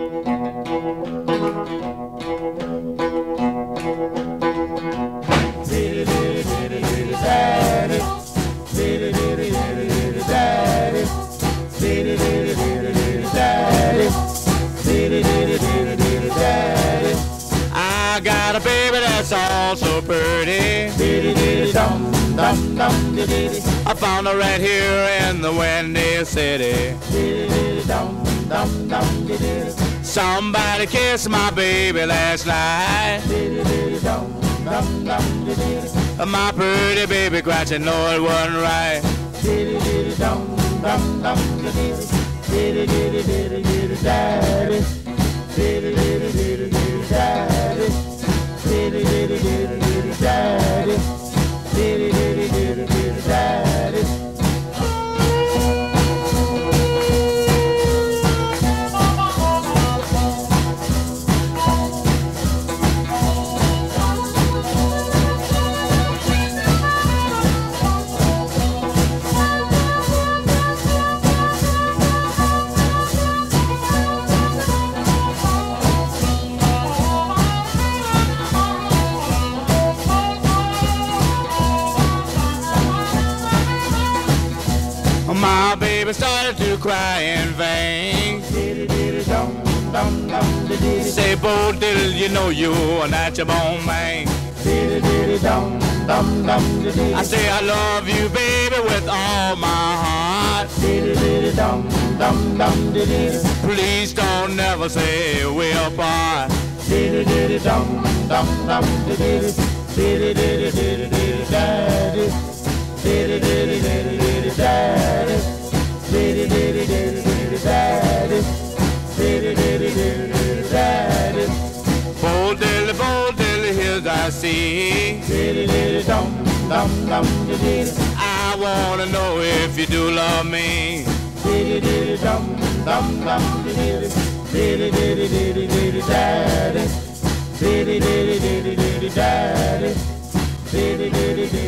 I got a baby that's all so pretty. I found her right here in the Windy City. Somebody kissed my baby last night. My pretty baby cried, she know it wasn't right. My baby started to cry in vain. Say, Bo Diddle, you know you're not your bone man. I say I love you, baby, with all my heart. Please don't never say we're apart. Bo Diddley, hills I see. I wanna know if you do love me. Daddy.